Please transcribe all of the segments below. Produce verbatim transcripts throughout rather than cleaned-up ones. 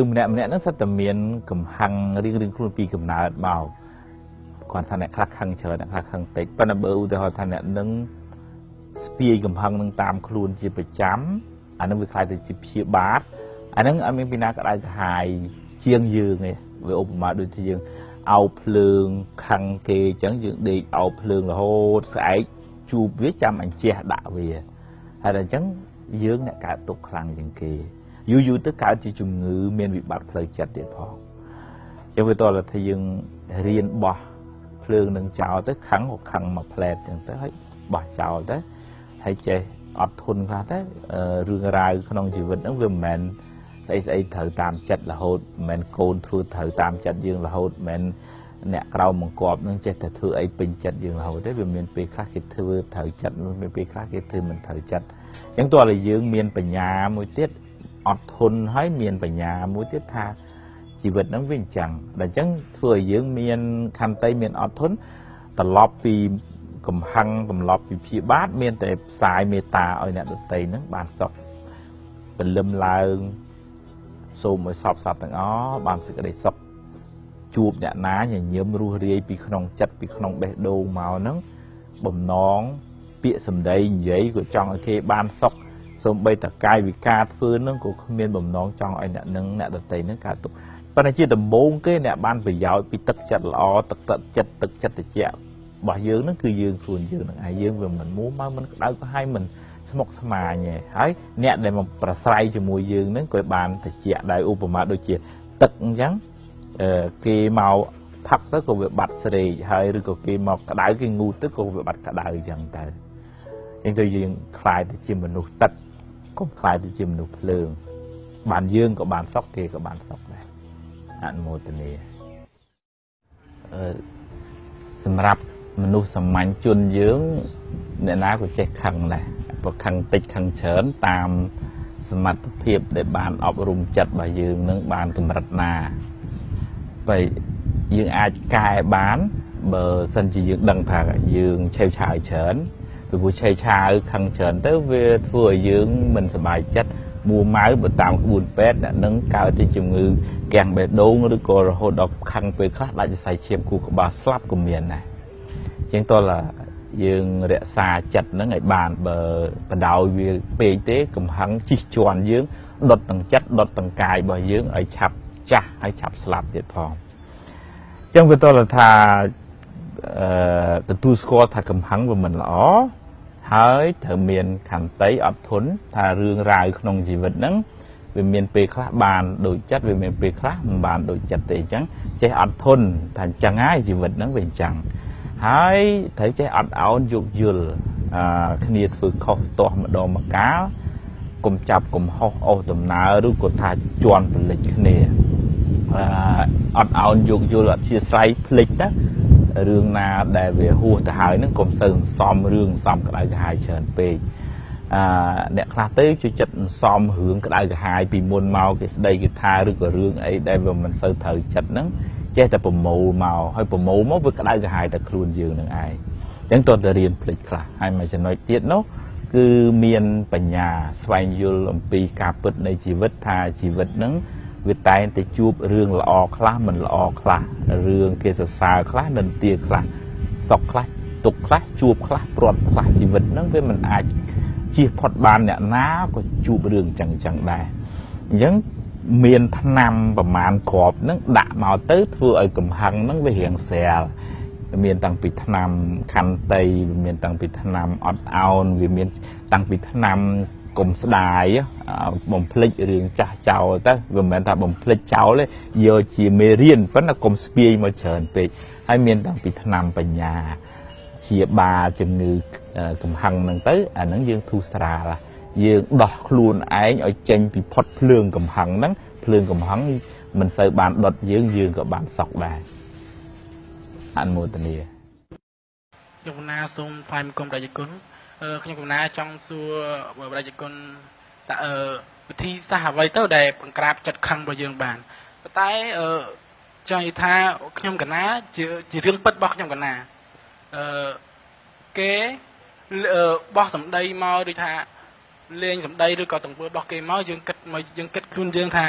ម្នាក់ម្នាក់ហ្នឹងសិតតែមានកំហឹងរៀងរៀងខ្លួនពីកំណើតមកគាត់ថាអ្នកខ្លះខឹងច្រើនអ្នកខ្លះខឹងតិចប៉ុន្តែបើឧទាហរណ៍ថាអ្នកនឹងស្ពាយកំហឹងនឹងតាមខ្លួនជាប្រចាំអានឹងវាខ្លាយទៅជាព្យាបាទអានឹងអត់មានពីណាក្តៅក្រហាយជាងយើងទេវាឧបមាដូចជាយើងអោបភ្លើងខឹងគេអញ្ចឹងយើងដេកអោបភ្លើងរហូតស្អែកជួបវាចាំអញ្ចេះដាក់វាហើយអញ្ចឹងយើងអ្នកកើតទុកខ្លាំងជាងគេយូរយូរទៅកើតជាជំងឺមានវិបត្តិផ្លូវចិត្តទៀតផងអញ្ចឹងវាតើថាយើងរៀនបោះភ្លើងនឹងចោលទៅខឹងក៏ខឹងមកផ្លែតអញ្ចឹងទៅហើយបោះចោលទៅហើយចេះអត់ធន់ខ្លះទៅរឿងរ៉ាវក្នុងជីវិតហ្នឹងវាមិនមែនស្អីស្អីត្រូវតាមចិត្តរហូតមិនមែនកូនធ្វើត្រូវតាមចិត្តយើងរហូតមិនមែនអ្នកក្រៅបង្គាប់នឹងចេះតែធ្វើអីពេញចិត្តយើងរហូតទេវាមានពេលខ្លះគេធ្វើត្រូវចិត្តមានពេលខ្លះគេធ្វើមិនត្រូវចិត្តអញ្ចឹងតើឲ្យយើងមានបញ្ញាមួយទៀតអត់ធន់ហើយមានបញ្ញាមួយទៀតថាជីវិតហ្នឹងវាអញ្ចឹងតែអញ្ចឹងធ្វើឲ្យយើងមានខន្តីមានអត់ធន់ត្រឡប់ពីកំហឹងត្រឡប់ពីព្យាបាទមានតែផ្សាយមេត្តាឲ្យអ្នកដទៃហ្នឹងបានសុខពលឹមឡើងសូមឲ្យសពសត្វទាំងអស់បានសេចក្តីសុខជួបអ្នកណាញញឹមរស់រាយពីក្នុងចិត្តពីក្នុងបេះដូងមកហ្នឹងបំណងពាក្យសម្ដីនិយាយក៏ចង់ឲ្យគេបានសុខសូម្បីតែកាយវិការធ្វើហ្នឹងក៏គ្មានបំណងចង់ឲ្យអ្នកនឹងអ្នកដទៃហ្នឹងកើតទុក្ខប៉ុន្តែជាដំបូងគេអ្នកបានប្រយោជន៍ពីទឹកចិត្តល្អទឹកចិត្តទឹកចិត្តត្រជាក់របស់យើងហ្នឹងគឺយើងខ្លួនយើងហ្នឹងឯងយើងវាមិនមួមកមិនក្តៅក្រហាយមិនស្មុគស្មាញទេហើយអ្នកដែលមកប្រស្រ័យជាមួយយើងហ្នឹងក៏បានត្រជាក់ដែរឧបមាដូចជាទឹកអញ្ចឹងគេមកផឹកទៅក៏វាបាត់ស្រេកហើយឬក៏គេមកក្តៅគេងូតទៅក៏វាបាត់ក្តៅអញ្ចឹងទៅអញ្ចឹងទៅយើងខ្លាយទៅជាមនុស្សទឹកកុំខ្លាយទៅជាមនុស្សភ្លើងបានយើងក៏បានសុខគេក៏បានសុខដែរអនុមោទនាអឺសម្រាប់មនុស្សសាមញ្ញជនយើងអ្នកណាក៏ចេះខឹងដែរព្រោះខឹងតិចខឹងច្រើនតាមសមត្ថភាពដែលបានអប់រំចិត្តរបស់យើងនឹងបានកម្រិតណាបើយើងអាចកែបានបើសិនជាយើងដឹងថាយើងឆេវឆាវច្រើនពីព្រោះឆេវឆាវខឹងច្រើនទៅវាធ្វើឲ្យយើងមិនសប្បាយចិត្តមួម៉ៅបើតាមក្បួនពេទ្យអ្នកនឹងកើតជាជំងឺគាំងបេះដូងឬក៏រហូតដល់ខឹងពេលខ្លះដាច់សរសៃឈាមគូក្បាលស្លាប់ក៏មានដែរអញ្ចឹងតើយើងរក្សាចិត្តហ្នឹងឲ្យបានបើបដោយវាពេកទេកំហឹងជិះជាន់យើងដុតទាំងចិត្តដុតទាំងកាយរបស់យើងឲ្យឆាប់ចាស់ហើយឆាប់ស្លាប់ទៀតផងអញ្ចឹងវាតើថាអឺទទួលស្គាល់ថាកំហឹងវាមិនល្អហើយត្រូវមានខន្តីអត់ធន់ថារឿងរ៉ាវក្នុងជីវិតហ្នឹងវាមានពេលខ្លះបានដូចចិត្តវាមានពេលខ្លះមិនបានដូចចិត្តទេអញ្ចឹងចេះអត់ធន់ថាអញ្ចឹងហើយជីវិតហ្នឹងវាអញ្ចឹងហើយត្រូវចេះអត់ឱនយោគយល់អាគ្នាធ្វើខុសទាស់ម្ដងម្កាលកុំចាប់កំហុសអូសដំណើរឬក៏ថាជន់ប្រលិចគ្នាអត់ឱនយោគយល់អធិស្ឋានភ្លេចណារឿងណាដែលវាហួសទៅហើយហ្នឹងកុំសូវសំរឿងសំក្តៅក្រហាយច្រើនពេកអឺអ្នកខ្លះទៅជួយចិត្តសំរឿងក្តៅក្រហាយពីមុនមកគេស្ដីគេថាឬក៏រឿងអីដែលវាមិនសូវត្រូវចិត្តហ្នឹងចេះតែប្រមូលមកហើយប្រមូលមកវាក្តៅក្រហាយតែខ្លួនយើងនឹងឯងអញ្ចឹងតើទៅរៀនភ្លេចខ្លះហើយមួយចំណុចទៀតនោះគឺមានបញ្ញាស្វែងយល់អំពីការពិតនៃជីវិតថាជីវិតហ្នឹងវាតែងតែជួបរឿងល្អខ្លះមិនល្អខ្លះរឿងគេសរសើរខ្លះនិន្ទាខ្លះសុខខ្លះទុក្ខខ្លះជួបខ្លះព្រាត់ខ្លះជីវិតហ្នឹងវាមិនអាចជៀសផុតបានអ្នកណាក៏ជួបរឿងចឹងចឹងដែរអញ្ចឹងមានថ្នាំប្រមាណគ្រាប់ហ្នឹងដាក់មកទៅធ្វើឲ្យកំហឹងហ្នឹងវារៀងស្រាលមានតាំងពីថ្នាំខន្តីវាមានតាំងពីថ្នាំអត់ឱនវាមានតាំងពីថ្នាំកុំស្ដាយបំភ្លេចរឿងចាស់ចោលទៅវាមិនមែនថាបំភ្លេចចោលទេយកជាមេរៀនប៉ុន្តែកុំស្ពាយមកច្រើនពេកហើយមានតាំងពីថ្នាំបញ្ញាជាបាលជំងឺកំហឹងហ្នឹងទៅអាហ្នឹងយើងធូរស្រាលយើងដោះខ្លួនឯងឲ្យចេញពីផុតភ្លើងកំហឹងហ្នឹងភ្លើងកំហឹងមិនសូវបានដុតយើងយើងក៏បានសុខដែរអនុមោទនាខ្ញុំកណាសូមថ្លែងគុំប្រជាគុណអឺខ្ញុំកណាចង់សួរប្រជាគុណតើអឺវិធីសាស្ត្រអ្វីទៅដែលបង្ក្រាបចិត្តខឹងរបស់យើងបានប៉ុន្តែអឺចង់និយាយថាខ្ញុំកណាជាជារឿងពិតរបស់ខ្ញុំកណាអឺគេបោះសម្ដីមកដូចថាលេងសម្ដីឬក៏ទង្វើរបស់គេមកយើងគិតមកយើងគិតខ្លួនយើងថាត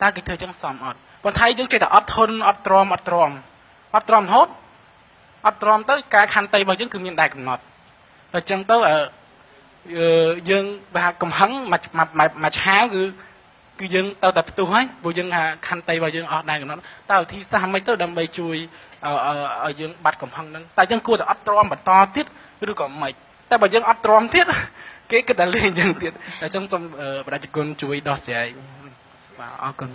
ta cái thời trong sòm ọt còn thấy những cái ta ọt thôn ọt tròn ọt tròn ọt tròn hốt ọt tròn tới cái khăn tay vào những cứ miền đại cầm nọt rồi chân tới ở dương bà cầm hắng mà mà mà mà cháo cứ cứ dương tao tập tu ấy vô dương hà khăn tay vào dương ọt đại cầm nọt tao thì sao mấy tới đâm bay chui ở ở ở dương bát cầm hăng nâng tại dương cua ta ọt tròn mà to tiết cứ còn mày ta bảo dương ọt tròn tiết cái cái ta lên dương tiết ở trong trong bà chỉ con chui đo xe và ở con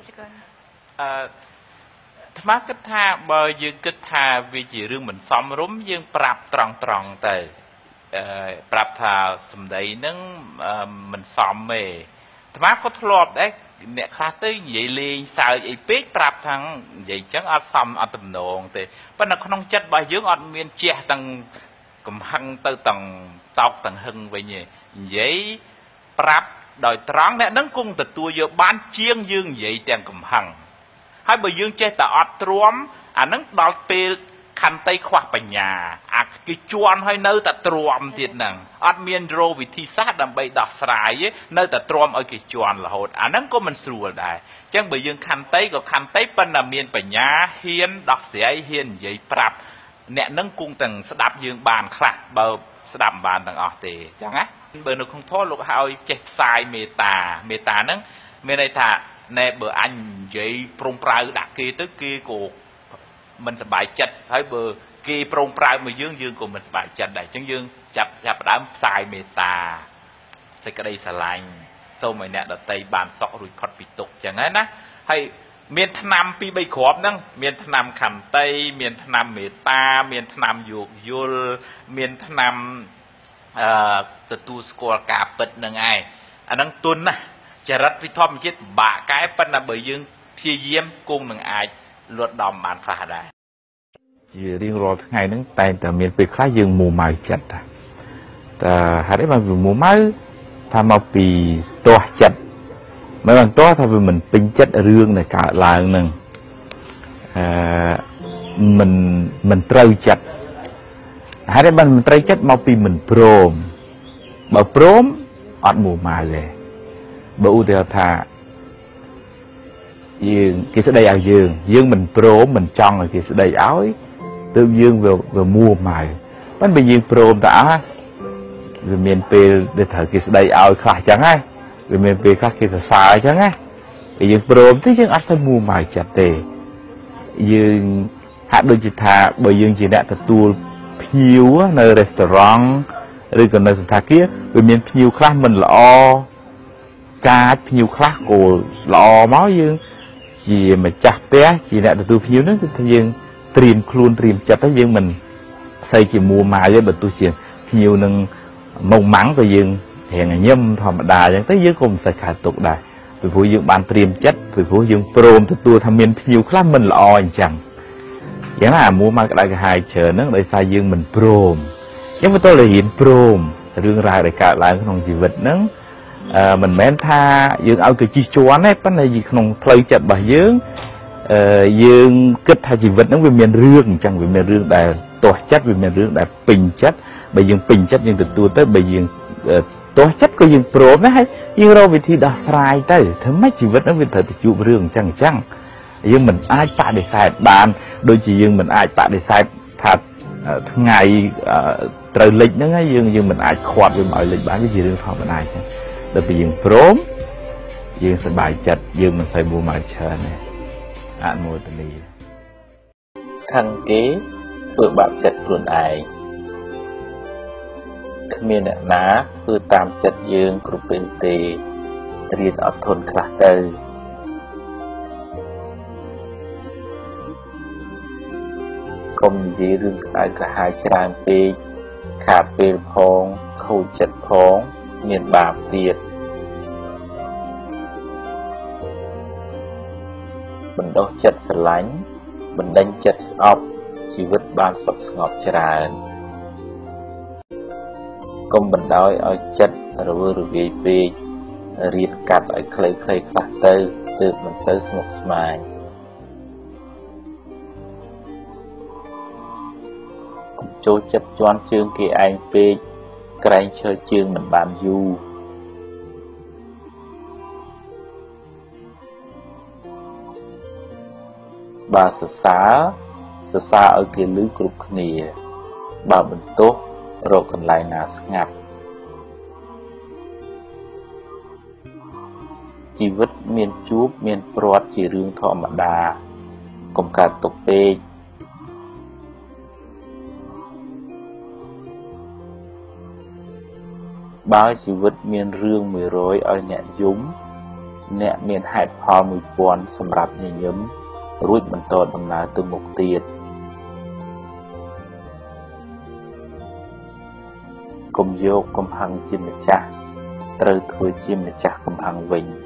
má kết tha bờ dương kết tha vì chỉ riêng mình xóm rúm dương prap tròn tròn từ prap thà sầm đấy nâng mình xóm mề má có thọp đấy nè khá tới vậy liền sao vậy biết prap thằng vậy chẳng ở xóm ở tầm nòng thì bên nó không chất bài dương ở miền che tầng cầm hăng từ tầng tóc tầng hưng vậy nhỉ vậy prap đòi trắng nè nâng cung từ tua vô bán chiên dương vậy tiền cầm hăng hai bờ dương chơi ta ọt tróm à nâng đòi pe khăn tay khoa bành nhà à cái chuan hay nơi ta tróm thiệt nằng ọt miền rô vì thi sát đầm bay đọt sải ấy nơi ta tróm ở cái chuan là hột à nâng có mình sùa đại chẳng bờ dương khăn tay có khăn tay bên là miền bành nhà hiên đọt sải hiên vậy prap nè nâng cung từng đạp dương bàn khạc bờ đạp bàn từng ọt thì chẳng á bờ nó không thoát lục hao chết sai mê tà mê tà nâng mê này thà nè bờ anh vậy prong prao đặt kia tới kia của mình sẽ bài chật hay bờ kia prong prao mà dương dương của mình sẽ bài chật đại chân dương chập chập đám sai mê tà sẽ cái đây sẽ lành sau mày nè đợt tây bàn sọ rồi khót bị tục chẳng ấy na hay miền nam pi bay khóp nâng miền nam khẩn tây miền nam mê ta miền nam dục yul miền nam từ tu school cà bật nâng ai anh đang tuân nè chả rất vi thom chết bạ cái bên là bởi dương thi diêm cung nâng ai luật đòm bàn phá đại riêng rồi ngày nâng tay từ miền bị khá dương mù mài chặt à hãy đấy mà vì mù máu tham mạo vì toa chặt mấy bạn toa thôi vì mình pin chất ở riêng này cả là nâng à, mình mình trâu chặt hãy đấy mình trâu chất mau vì mình prom bảo prom ọt mù màiเลยbởi ưu tiêu thà dương cái sẽ đầy áo dương dương mình pro mình chọn rồi cái sẽ đầy áo ấy tự dương vừa vừa mua mài bắt bây dương pro đã rồi miền pê để thở cái sẽ đầy áo khác chẳng ai rồi miền pê khác cái sẽ xài chẳng ai bây dương pro thì dương ăn sẽ mua mài chặt tề dương hạ đôi chỉ thà bởi dương chỉ đã thật tu phiêu nơi restaurant rồi còn nơi thà kia rồi miền phiêu khác mình là o cá nhiều khác của lò máu dương chỉ mà chặt té chỉ là từ phiếu nữa thì dương tìm luôn tìm chặt tới dương mình xây chỉ mua mà với bật tu chuyện nhiều nâng mong mắng của dương hiện nhâm thầm đà nhưng tới dưới cùng sẽ khả tục đài vì phụ dương bàn tìm chất vì phụ dương prom từ tua tham miên phiếu khác mình là o chẳng giống là mua mà cái đại hai chờ nó để sai dương mình prom giống với tôi là hiện prom đương ra để cả lại không chỉ vật nữa à, mình men tha dương ao từ chi choán ấy bắt này gì không play chặt bà dương à, dương kết thay chỉ vật nó về miền rương chẳng về miền rương đại tổ chất về miền rương đại bình chất bây dương bình chất nhưng từ tua tới bây dương uh, tổ chất của dương pro nó hay dương đâu vì thì đã sai tới thứ mấy chỉ vật nó về thời từ chụp rương chẳng chẳng dương mình ai bạn để sai bạn đôi chỉ dương mình ai bạn để sai thật uh, ngày uh, trời lịch nó ngay dương dương mình ai khoát với mọi lịch bán cái gì rương phòng mình ai chứ để bị dương prom dương sẽ bài chặt dương mình sẽ mua mặt trời này ăn mua từ đi khăn kế vừa bạc chặt luôn ai miền ná vừa tam chặt dương của bên tề riêng ở thôn khác tư công gì rừng ai cả hai trang peขาดเป็นพองเข้าจัดพองเมียนบาปเตียดบรรดาจัดสลายบรรดาจัดออกชีวิตบ้านสกสงบจราญกรมบรรดาเอาจัดหรือหรือวีปีเรียนกัดไอ้เคยเคยคลาเตอร์ตื่นมันเซอร์สงบสมัยโจจัดจวนเชิงกี่ไอ้เปย์ไกลเชิญเชิงเหมือนบานยูបើសរសើរសរសើរឲ្យគេឮគ្រប់គ្នាបើបន្ទោសរកកន្លែងណាស្ងាត់ជីវិតមានជួបមានព្រាត់ជារឿងធម្មតាកុំកើតទុកពេកបើជីវិតមានរឿងមួយរយឲ្យអ្នកយំអ្នកមានហេតុផលមួយពាន់សម្រាប់ញញឹមរួចបន្តដំណើរទៅមុខទៀតកុំយកកំហឹងជាម្ចាស់ត្រូវធ្វើជាម្ចាស់កំហឹងវិញ